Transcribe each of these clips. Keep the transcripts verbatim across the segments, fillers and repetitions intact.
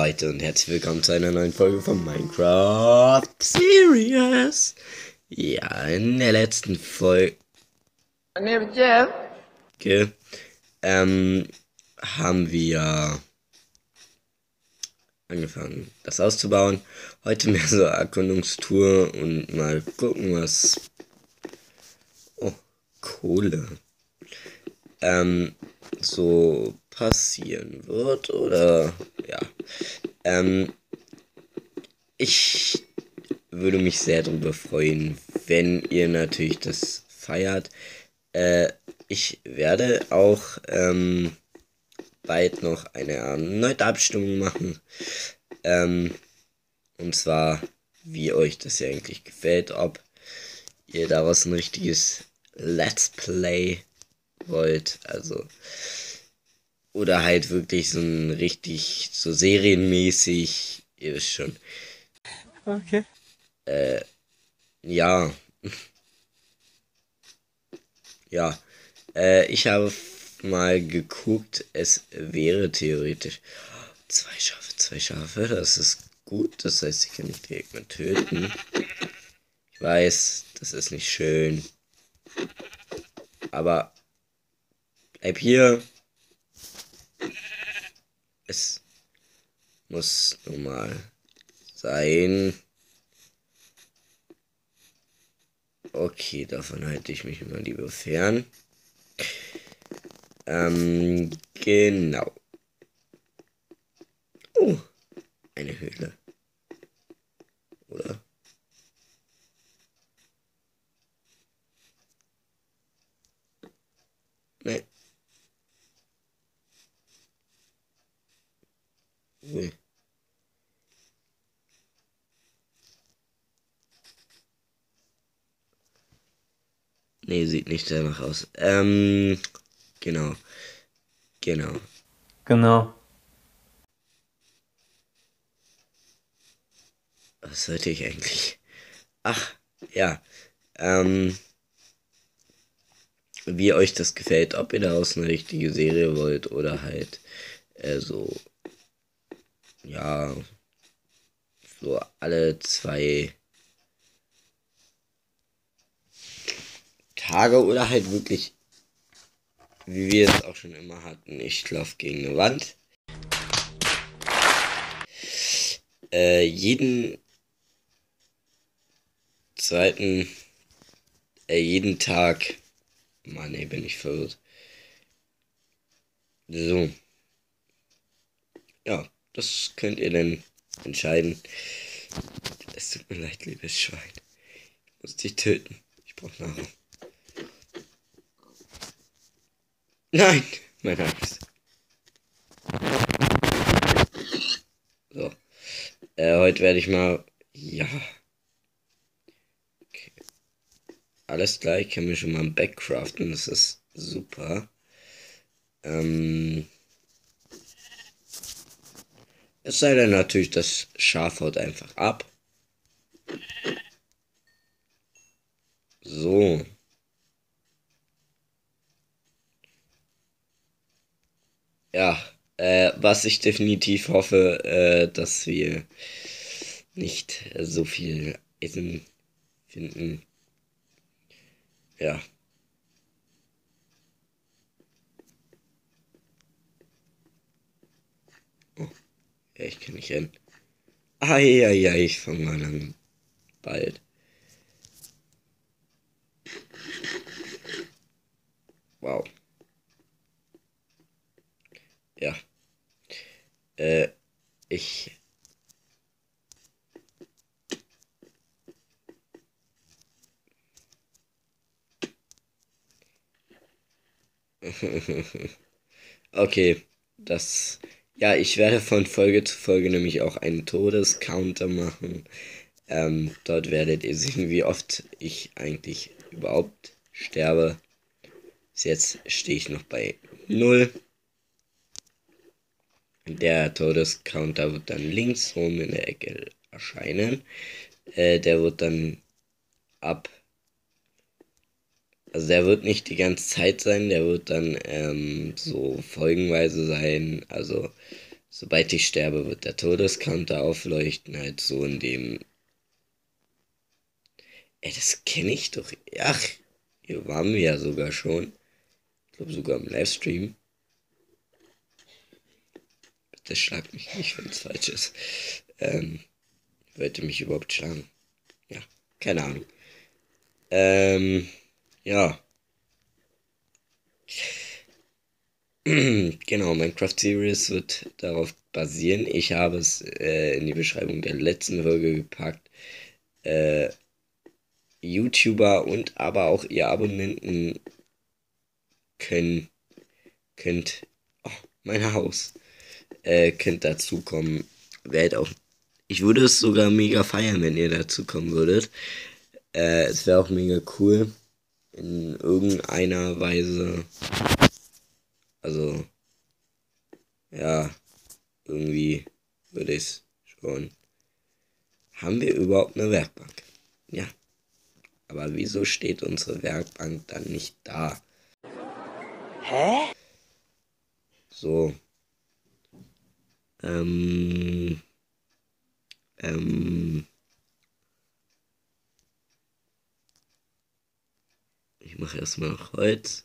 Leute und herzlich willkommen zu einer neuen Folge von Minecraft Series. Ja, in der letzten Folge ähm, haben wir angefangen, das auszubauen. Heute mehr so Erkundungstour und mal gucken, was... Oh, Kohle. Ähm, so passieren wird oder... Ja. Ähm, ich würde mich sehr darüber freuen, wenn ihr natürlich das feiert. Äh, ich werde auch ähm, bald noch eine erneute Abstimmung machen. Ähm, und zwar, wie euch das ja eigentlich gefällt, ob ihr daraus ein richtiges Let's Play wollt, also oder halt wirklich so ein richtig so serienmäßig, ihr wisst schon. Okay. Äh, ja, ja. Äh, ich habe mal geguckt, es wäre theoretisch zwei Schafe, zwei Schafe, das ist gut, das heißt, ich kann nicht direkt mal töten. Ich weiß, das ist nicht schön, aber bleib hier. Es muss normal sein. Okay, davon halte ich mich immer lieber fern. Ähm, genau. Oh, eine Höhle. Oder? Ne. Ui. Nee, sieht nicht danach aus. Ähm, genau. Genau. Genau. Was sollte ich eigentlich? Ach, ja. Ähm, wie euch das gefällt, ob ihr daraus eine richtige Serie wollt oder halt äh, so, ja, so alle zwei Tage oder halt wirklich, wie wir es auch schon immer hatten, ich laufe gegen eine Wand. Äh, jeden zweiten, äh, jeden Tag. Mann, ey, bin ich verwirrt. So, ja, das könnt ihr dann entscheiden. Es tut mir leid, liebes Schwein. Ich muss dich töten. Ich brauche Nahrung. Nein, meine Angst. So, äh, heute werde ich mal, ja. Okay. Alles gleich, können wir schon mal ein Backcraften, das ist super. Ähm, es sei denn natürlich, das Schaf haut einfach ab. So. Ja, äh, was ich definitiv hoffe, äh, dass wir nicht äh, so viel Essen finden. Ja. Oh, ja, ich kann nicht rennen. Ah, ja, ja, ich fange mal an. Bald. Wow. Ja. Äh, ich. Okay, das. Ja, ich werde von Folge zu Folge nämlich auch einen Todescounter machen. Ähm, dort werdet ihr sehen, wie oft ich eigentlich überhaupt sterbe. Bis jetzt stehe ich noch bei null. Der Todescounter wird dann links oben in der Ecke erscheinen. Äh, der wird dann ab. Also der wird nicht die ganze Zeit sein, der wird dann ähm, so folgenweise sein. Also sobald ich sterbe, wird der Todescounter aufleuchten, halt so in dem... Ey, das kenne ich doch. Ach, hier waren wir ja sogar schon. Ich glaube sogar im Livestream. Bitte schlag mich nicht, wenn es falsch ist. Ähm, wollte mich überhaupt schlagen? Ja, keine Ahnung. Ähm, ja. Genau, Minecraft Series wird darauf basieren. Ich habe es äh, in die Beschreibung der letzten Folge gepackt. Äh, YouTuber und aber auch ihr Abonnenten können, könnt, oh, mein Haus, äh, könnt dazukommen. Wäre auch, ich würde es sogar mega feiern, wenn ihr dazukommen würdet. Äh, es wäre auch mega cool, in irgendeiner Weise, also, ja, irgendwie würde ich es schon. Haben wir überhaupt eine Werkbank? Ja. Aber wieso steht unsere Werkbank dann nicht da? Hä? So. Ähm. Ähm. Ich mache erstmal noch Holz.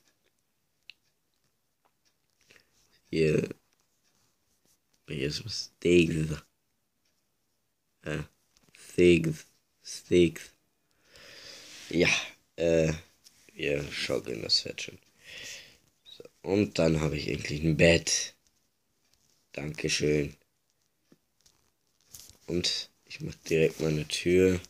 Hier. Hier ist Steaks. Äh. Steaks. Steaks. Ja. Äh. Wir schaukeln das Fett schon. So. Und dann habe ich endlich ein Bett. Dankeschön. Und ich mache direkt meine Tür.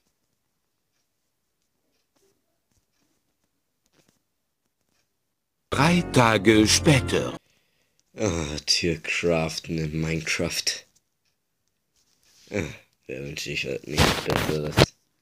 Drei Tage später. Ah, Türcraften in Minecraft. Ah, wer wünsche ich halt nichts Besseres.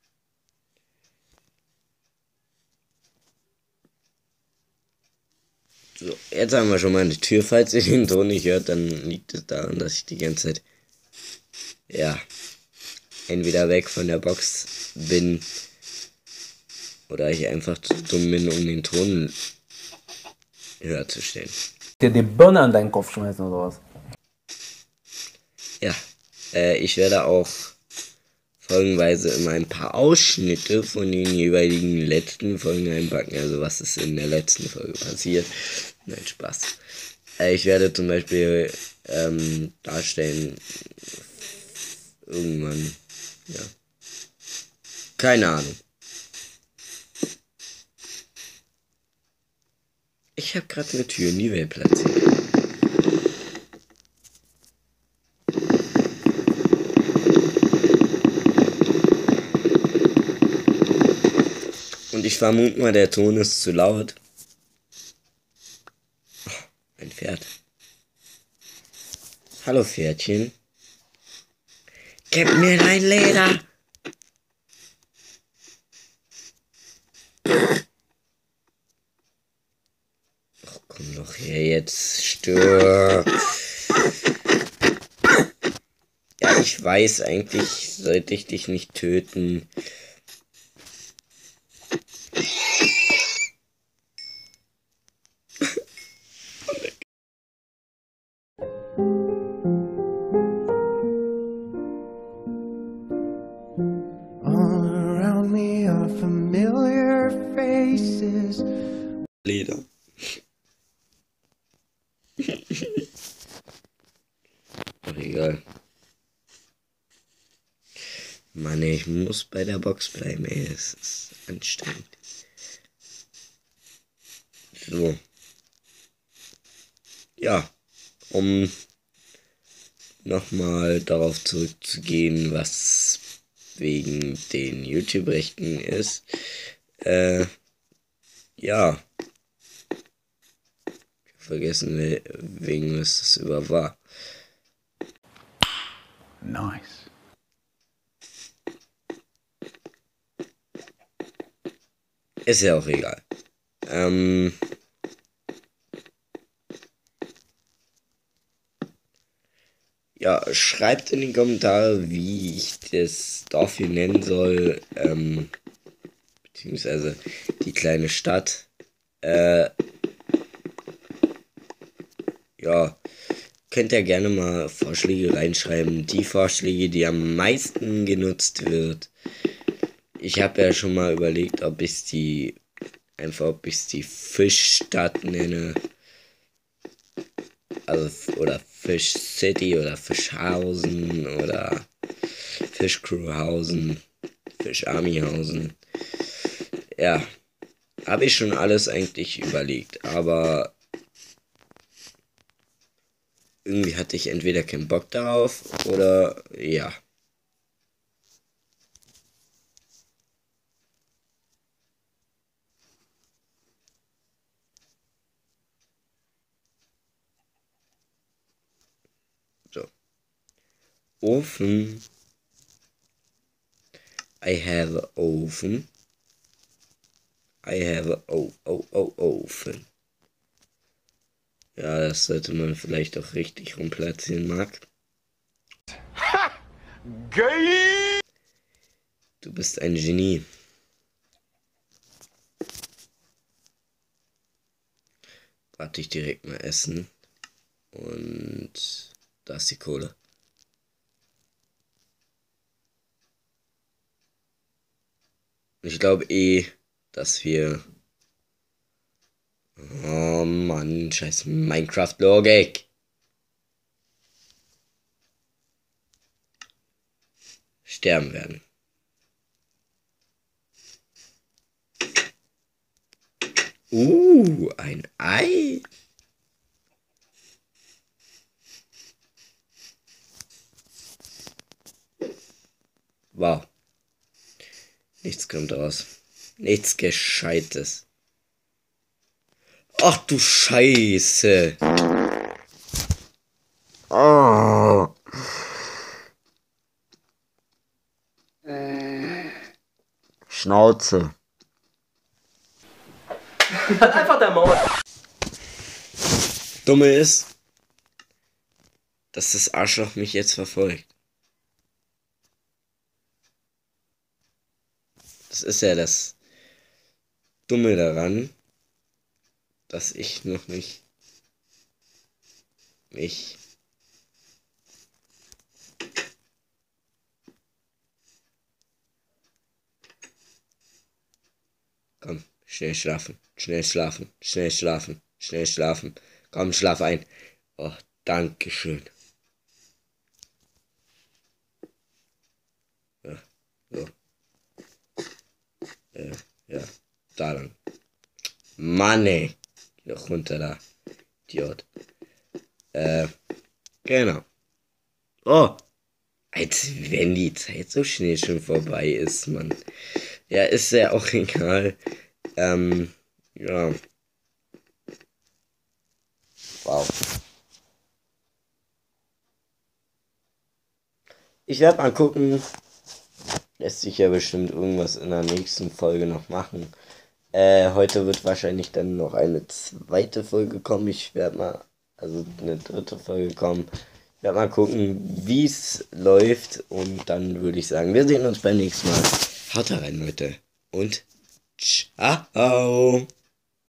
So, jetzt haben wir schon mal eine Tür. Falls ihr den Ton nicht hört, dann liegt es daran, dass ich die ganze Zeit, ja, entweder weg von der Box bin oder ich einfach zu dumm bin, um den Ton höher zu stellen. Dir die Birne an deinen Kopf schmeißen oder was? Ja, äh, ich werde auch folgenweise immer ein paar Ausschnitte von den jeweiligen letzten Folgen einpacken. Also was ist in der letzten Folge passiert. Nein, Spaß. Äh, ich werde zum Beispiel ähm, darstellen, irgendwann, ja, keine Ahnung. Ich habe gerade eine Tür in die Welt platziert. Und ich vermute mal, der Ton ist zu laut. Oh, ein Pferd. Hallo Pferdchen. Gib mir dein Leder. Ach, komm doch her jetzt, stirb. Ja, ich weiß, eigentlich sollte ich dich nicht töten. Leder. Ach, egal. Mann, ich muss bei der Box bleiben, ey. Es ist anstrengend. So. Ja. Um nochmal darauf zurückzugehen, was wegen den YouTube-Rechten ist. Äh, ja. Vergessen, wegen was das über war. Nice. Ist ja auch egal. Ähm. Ja, schreibt in die Kommentare, wie ich das Dorf hier nennen soll. Ähm. Beziehungsweise die kleine Stadt. Äh. Ja. könnt ihr gerne mal Vorschläge reinschreiben. Die Vorschläge, die am meisten genutzt wird. Ich habe ja schon mal überlegt, ob ich die einfach, ob ich die Fischstadt nenne. Also, oder Fish City oder Fischhausen oder Fischcrewhausen, Fischarmyhausen. Ja, habe ich schon alles eigentlich überlegt, aber irgendwie hatte ich entweder keinen Bock darauf oder ja. So. Ofen. I have an oven. I have a oh, oh, oh, oven. Ja, das sollte man vielleicht auch richtig rumplatzieren, Marc. Ha! Geil! Du bist ein Genie. Warte ich direkt mal essen. Und da ist die Kohle. Ich glaube eh, dass wir... Oh Mann, scheiß Minecraft-Logik. Sterben werden. Uh, ein Ei. Wow. Nichts kommt raus. Nichts Gescheites. Ach du Scheiße. Oh. Schnauze. Halt einfach der Maul. Dumme ist, dass das Arschloch mich jetzt verfolgt. Das ist ja das Dumme daran, dass ich noch nicht mich komm, schnell schlafen, schnell schlafen, schnell schlafen, schnell schlafen. Komm, schlaf ein. Oh, Dankeschön. Ja, so. Ja, ja, da lang. Mann, ey. Geh doch runter da. Idiot. Äh, genau. Oh, als wenn die Zeit so schnell schon vorbei ist, Mann. Ja, ist ja auch egal. Ähm, ja. Wow. Ich werde mal gucken. Lässt sich ja bestimmt irgendwas in der nächsten Folge noch machen. Äh, heute wird wahrscheinlich dann noch eine zweite Folge kommen. Ich werde mal, also eine dritte Folge kommen. Ich werde mal gucken, wie es läuft. Und dann würde ich sagen, wir sehen uns beim nächsten Mal. Haut rein, Leute. Und ciao.